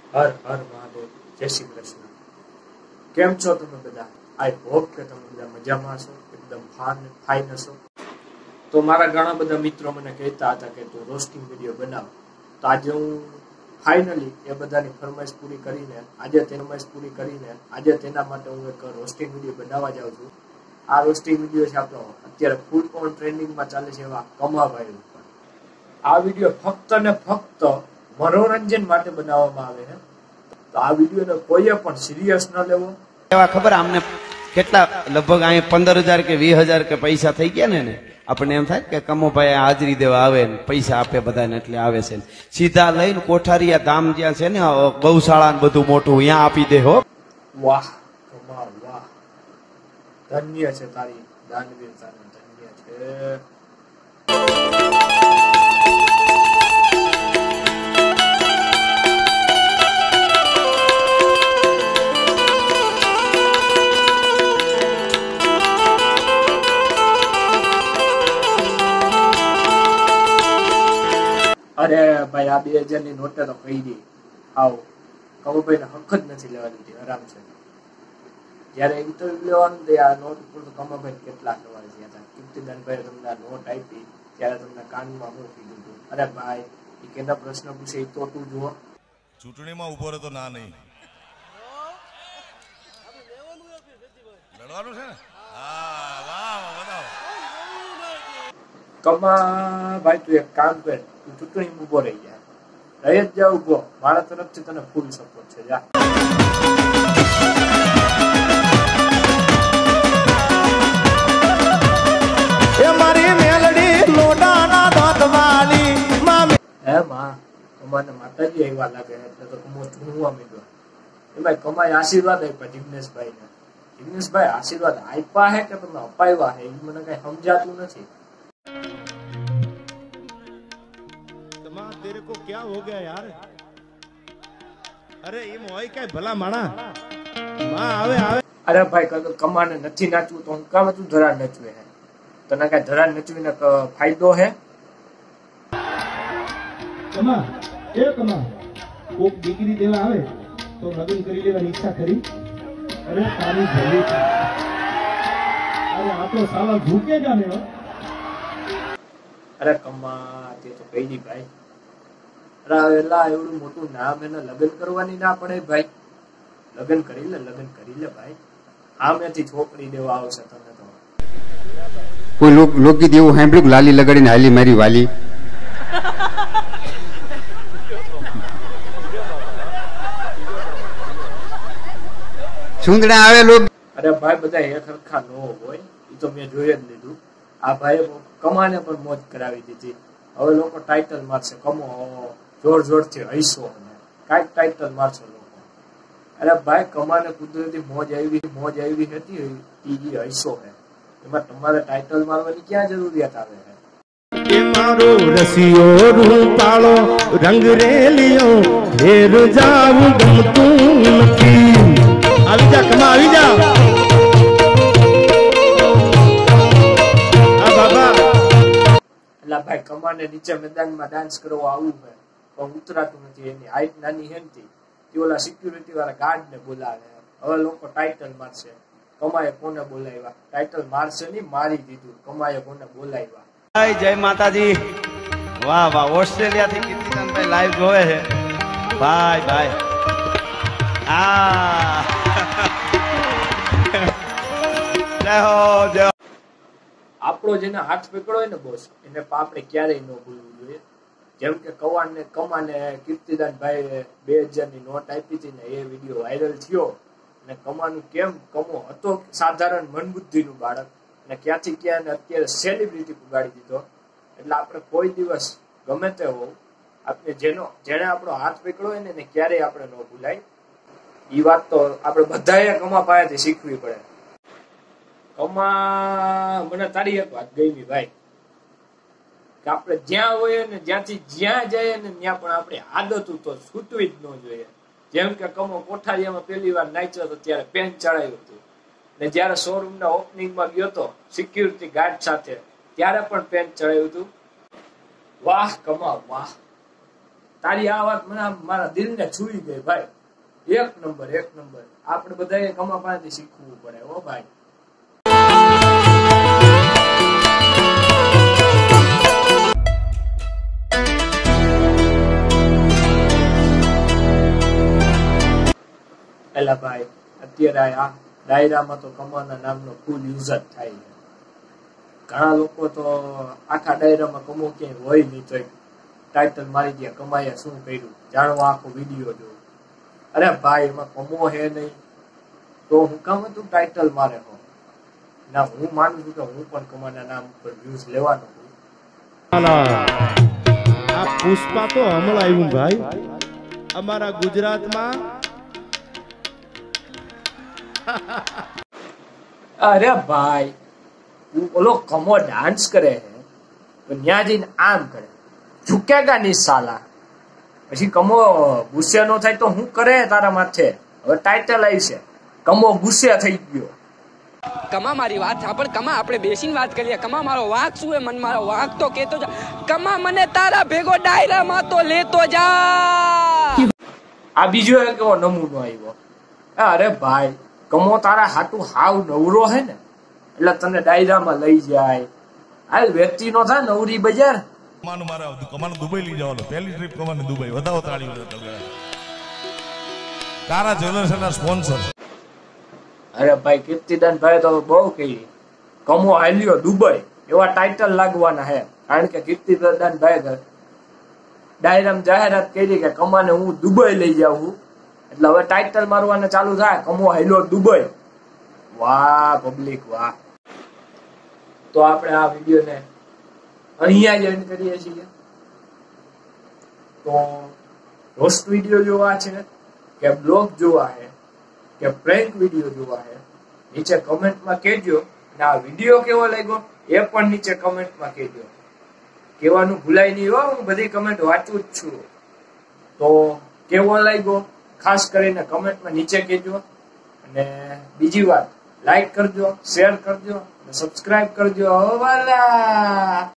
હર હર મહાદેવ, જય શ્રી કૃષ્ણ। કેમ છો તમે બધા? આઈ હોપ કે તમે બધા મજામાં છો, એકદમ ફાઇન હશો। તો મારા ઘણા બધા મિત્રો મને કહેતા હતા કે તું રોસ્ટિંગ વિડીયો બનાવ, તો આજે હું ફાઇનલી એ બધાની ફરમાઈશ પૂરી કરીને આજે તેના માટે હું એક રોસ્ટિંગ વિડીયો બનાવવા જાઉં છું। આ રોસ્ટિંગ વિડીયો છે આપણો અત્યારે ફૂલ ઓન ટ્રેન્ડિંગમાં ચાલે છે એવા કમાભાઈ ઉપર। આ વિડીયો ફક્ત ને ફક્ત મનોરંજન માટે બનાવવામાં આવે છે, તો આ વિડીયોને કોઈએ પણ સિરિયસ ન લેવો। એવા ખબર આમને કેટલા લગભગ અહીં 15,000 કે 20,000 કે પૈસા થઈ ગયા ને આપણે એમ થાય કે કમોભાઈ હાજરી દેવા આવે ને પૈસા આપે બધાને એટલે આવે છે, સીધા લઈને કોઠારીયા ધામ જ્યાં છે ને ગૌશાળા ને બધું મોટું ત્યાં આપી દે હો। વાહ કમા વાહ, ધન્ય છે તારી દાનવીરતા, ધન્ય છે। અરે ભાઈ, આ 2000 ની નોટે તો કહી દે આવો કમુભાઈ ને હક જ નથી લેવા દીધી, આરામ છે। જયારે ઇન્ટરવ્યુ લેવાનું તો આ નોટ ઉપર તો કમુભાઈ કેટલા સવાલ થયા હતા। કીર્તિદાનભાઈ તમને આ નોટ આપી ત્યારે તમને કાનમાં હું કીધું હતું? અરે ભાઈ, એ કેના પ્રશ્ન પૂછે એ તો તું જુઓ। ચૂંટણીમાં ઉભો રહે તો ના નહીં લડવાનું છે ને? હા, વાહ બતાવો કમા ભાઈ, તું એક કામ કર, તું ચૂંટણીમાં ઉભો રહી જાય, રહી જ જા ઉભો, મારા તરફથી તને ફૂલ સપોર્ટ છે, જા। હે માં, કમાને માતાજી આવ્યા લાગે એટલે તો કમો ચૂંટવા માંડ્યો। એમાં કમાએ આશીર્વાદ આપ્યા જિગ્નેશભાઈ ને। જિગ્નેશભાઈ આશીર્વાદ આપ્યા હે કે તમે અપાવ્યા હે એ મને કઈ સમજાતું નથી। तेरे को क्या हो गया यार? अरे ये मोय क्या भला माना मां आवे आवे। अरे भाई, कमाने નથી નાચવું તો હું કામ તું ધરા નચવે હે? તને કઈ ધરા નચવીને ફાયદો હે? કમા કોક દીકરી દેવા આવે તો લગ્ન કરી લેવાની ઈચ્છા કરી? અરે તારી ભલી છે, અરે આ તો સાલા ઝૂકેગા ને। અરે કમા, તે તો કહી દી ભાઈ, એલા એવડું મોટું નામ એને લગ્ન કરવાની ના પડે ભાઈ? લગ્ન કરી લે ભાઈ, આમેથી છોકરી દેવા આવશે તને તો। કોઈ લોકગીત એવું સાંભળ્યું લાલી લગાડીને હાલી મારી વાલી? સુંદડા આવે લોક। અરે ભાઈ, બધા એક સરખા ન હોય, એ તો મેં જોઈ જ લીધું। આ ભાઈ કમાને પણ મોજ કરાવી દીધી। હવે લોકો ટાઇટલ મારશે, કમો જોર જોરથી હૈસો, કાંઈક ટાઇટલ મારશે લોકો। અરે ભાઈ, કમાને કુદરતી મોજ આવી હતી, એ હૈસો હે, એમાં તમારે ટાઇટલ મારવાની ક્યાં જરૂરિયાત આવે છે? એ મારો રસિયો રૂપાળો રંગ રેલિયો ઘેર જાવું ગમતું નથી। આવી જા કમા, આવી જા। આ બાબા એટલે ભાઈ, કમાને નીચે મેદાનમાં ડાન્સ કરવા આવવું છે પણ ઉતરાતું નથી, એની હાઈટ નાની હે ને તે ઓલા સિક્યુરિટી વાળા ગાર્ડ ને બોલાવે। હવે લોકો ટાઇટલ મારશે, કમાએ કોને બોલાવ્યા? ટાઇટલ મારશે નહીં, મારી દીધું, કમાએ કોને બોલાવ્યા? જય માતાજી, વાહ વાહ, ઓસ્ટ્રેલિયા થી કીર્તિદાનભાઈ લાઈવ જોવે છે ભાઈ ભાઈ। આપણો જેને હાથ પકડો હોય ને બોસ, એને આપણે ક્યારેય ન ભૂલવું જોઈએ। જેમ કે કમાને કીર્તિદાનભાઈ 2000 ની નોટ આપી હતી ને, એ વિડીયો વાયરલ થયો ને કમાનું કેમ, કમો હતો સાધારણ મનબુદ્ધિનું બાળક ને ક્યાંથી ક્યાં અત્યારે સેલિબ્રિટી પુગાડી દીધો। એટલે આપણે કોઈ દિવસ ગમે તે હોવ, આપણે જેને આપણો હાથ પકડો હોય ને એને ક્યારેય આપણે ન ભૂલાય। એ વાત તો આપણે બધાએ કમા પાસેથી શીખવી પડે। કમા, મને તારી એક વાત ગમી ભાઈ, કે આપણે જ્યાં હોઈએ ને જ્યાંથી જ્યાં જઈએ ને ત્યાં પણ આપણી આદત તો છૂટવી જ ન જોઈએ। જેમ કે કમો કોઠારીયામાં પહેલી વાર નાચ્યો હતો ત્યારે પેન્ટ ચડાવ્યું હતું, ને જયારે શોરૂમ ના ઓપનિંગમાં ગયો હતો સિક્યુરિટી ગાર્ડ સાથે ત્યારે પણ પેન્ટ ચડાવ્યું હતું। વાહ કમા વાહ, તારી આ વાત મને મારા દિલને છૂઈ ગઈ ભાઈ. એક નંબર. આપણે બધાએ કમા પાસેથી શીખવું પડે હો ભાઈ. એલા ભાઈ, અત્યારે આ ડાયરામાં તો કમાના નામનો ફૂલ યુઝ જ થાય છે. ઘણા લોકો તો આખા ડાયરામાં કમો ક્યાંય હોય નહીં તો ટાઇટલ મારી દે કમાયા શું કર્યું, જાણવા આખો વિડીયો જોવો. અરે ભાઈ, એમાં કમો હે નહીં તો હું કામ હતું ટાઇટલ મારે હો ના. હું માનું છું કે હું પણ કમાના નામ ઉપર વ્યૂઝ લેવાનો છું. આ પુષ્પા તો હમણાં આવ્યું ભાઈ અમારા ગુજરાતમાં. અરે ભાઈ, ઓલો કમો ડાન્સ કરે છે તો ત્યાં જઈને આમ કરે, ઝુકેગા નહીં સાલા. પછી કમો ગુસ્સે નો થાય તો હું કરે તારા માથે. હવે ટાઇટલ આવી છે, કમો ગુસ્સે થઈ ગયો. કમા મારી વાત સાંભળ. કમા આપણે બેસીને વાત કરીએ. કમા મારો વાંક શું હે? મન મારો વાંક તો કેતો જા. કમા મને તારા ભેગો ડાયરામાં તો લેતો જા. આ બીજો એક એવો નમૂનો આવ્યો. અરે ભાઈ, કમો તારા હાટું હાવ નવરો હે ને એટલે તને ડાયરામાં લઈ જાય. આ વ્યક્તિ નો થાય નવરી બજાર. કમાનું મારે કમાનું દુબઈ લઈ જવાનું. પહેલી ટ્રીપ કમાનું દુબઈ. વધાવો તાળી. કારા જ્વેલર્સના સ્પોન્સર. અરે ભાઈ, કીર્તિદાન ભાઈ તો બહુ કહી કમો હાલ્યો દુબઈ એવા ટાઇટલ લાગવાના હે. કારણ કે કીર્તિદાન ભાઈ ડાયરામાં જાહેરાત કરી કે કમાને હું દુબઈ લઈ જાઉં, એટલે હવે ટાઇટલ મારવાને ચાલુ થાય, કમો હાલ્યો દુબઈ. વાહ પબ્લિક વાહ. તો આપણે આ વિડીયોને અહીંયા જ એન્ડ કરીએ છીએ. તો રોસ્ટ વિડીયો જોવા છે કે બ્લોગ જોવા છે કે પ્રેન્ક વિડીયો જોવા છે, નીચે કમેન્ટમાં કહેજો. અને આ વિડીયો કેવો લાગ્યો એ પણ નીચે કમેન્ટમાં કહેજો. કહેવાનું ભૂલાય નહીં હો, હું બધી કમેન્ટ વાંચું જ છું. તો કેવો લાગ્યો ખાસ કરીને કમેન્ટમાં નીચે કહેજો. અને બીજી વાત, લાઈક કરજો, શેર કરજો અને સબસ્ક્રાઇબ કરજો. વાલા